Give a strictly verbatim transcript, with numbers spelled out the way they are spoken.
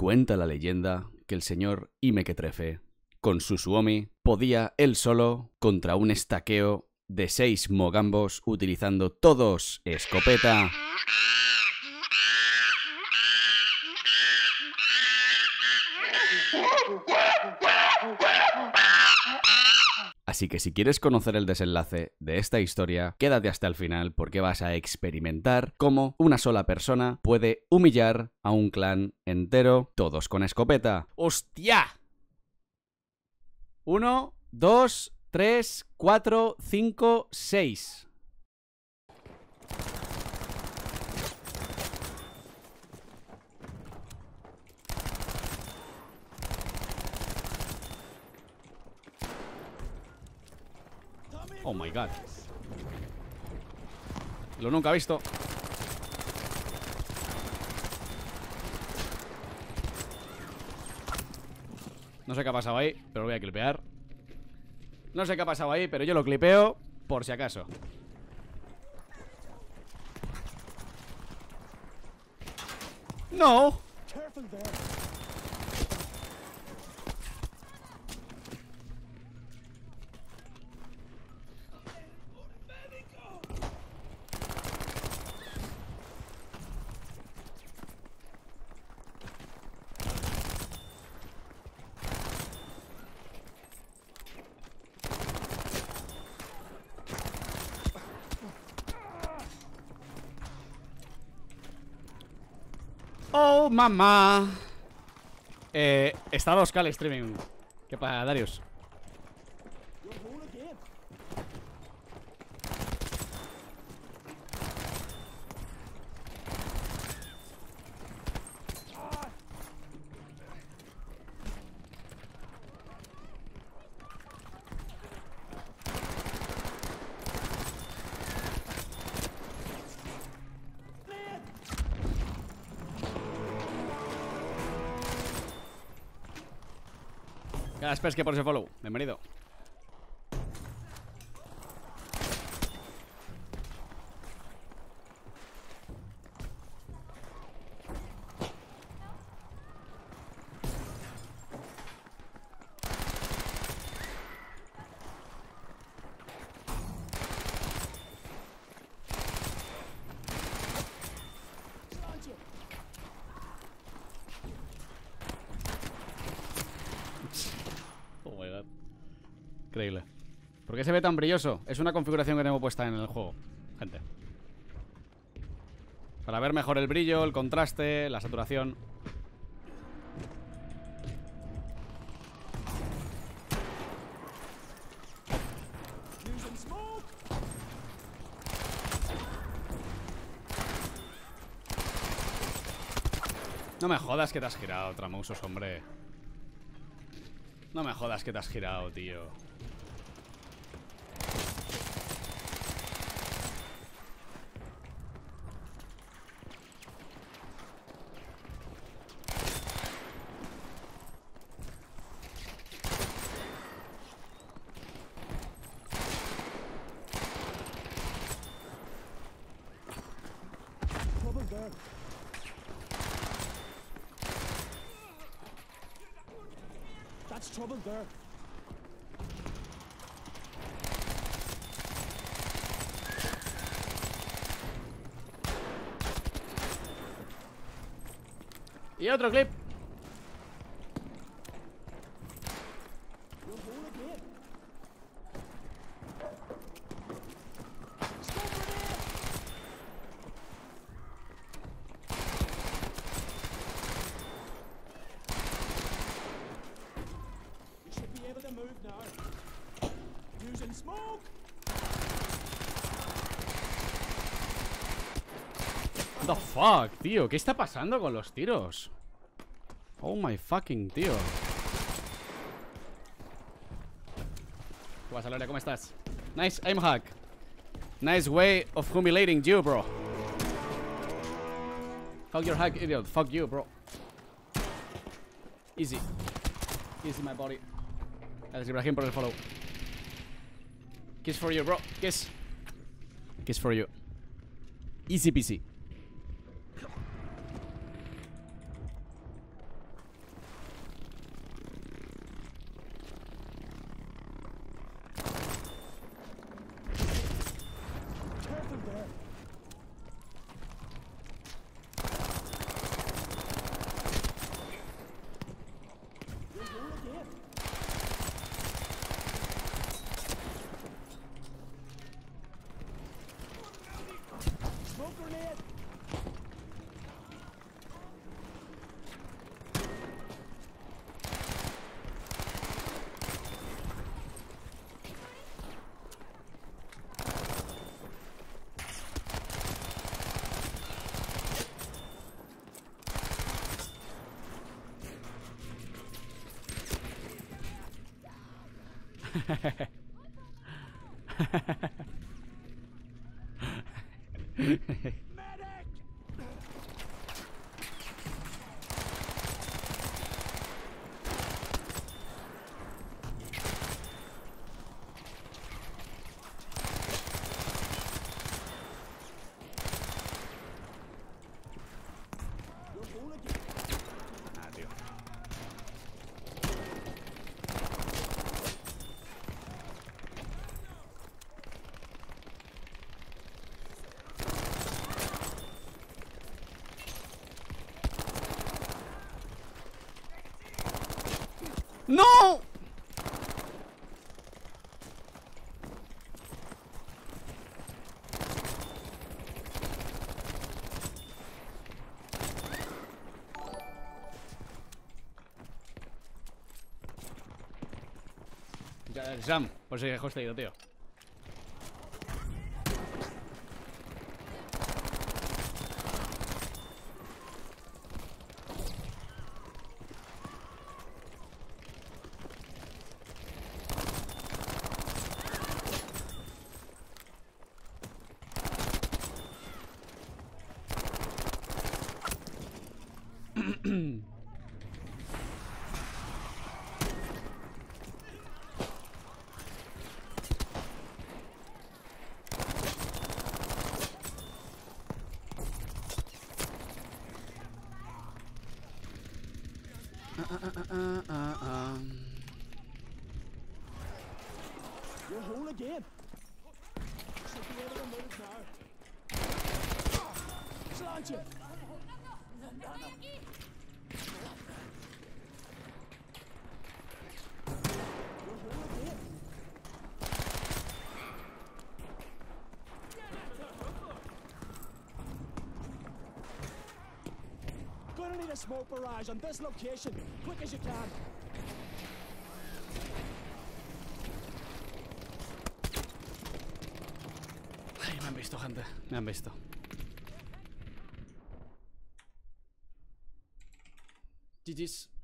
Cuenta la leyenda que el señor Imequetrefe, con su Suomi, podía él solo contra un estaqueo de seis mogambos utilizando todos escopeta. Así que si quieres conocer el desenlace de esta historia, quédate hasta el final porque vas a experimentar cómo una sola persona puede humillar a un clan entero, todos con escopeta. ¡Hostia! Uno, dos, tres, cuatro, cinco, seis. Oh my god. Lo nunca he visto. No sé qué ha pasado ahí, pero lo voy a clipear. No sé qué ha pasado ahí, pero yo lo clipeo por si acaso. No. Oh, mamá. Eh, está dos K el streaming. ¿Qué pasa, Darius? Gracias, que por ese follow. Bienvenido. Increíble. ¿Por qué se ve tan brilloso? Es una configuración que tengo puesta en el juego, gente. Para ver mejor el brillo, el contraste, la saturación. No me jodas que te has girado, Tramusos, hombre. No me jodas que te has girado, tío. That's trouble there. Y otro clip. What the fuck, tío, ¿qué está pasando con los tiros? Oh my fucking tío. ¿Qué pasa, Lore? ¿Cómo estás? Nice aim hack. Nice way of humiliating you, bro. Fuck your hack, idiot. Fuck you, bro. Easy. Easy, my body. Gracias, Ibrahim, por el follow. Kiss for you, bro. Kiss. Kiss for you. Easy peasy. Ah, tío. ¡No! Ya, Sam, por si lejos te he ido, tío. Uh, uh, uh, uh, um. You're whole again. Should be able to move now. Slant you. You're whole again. Gonna need a smoke barrage on this location, quick as you can. Ay, me han visto, gente. Me han visto. G G's.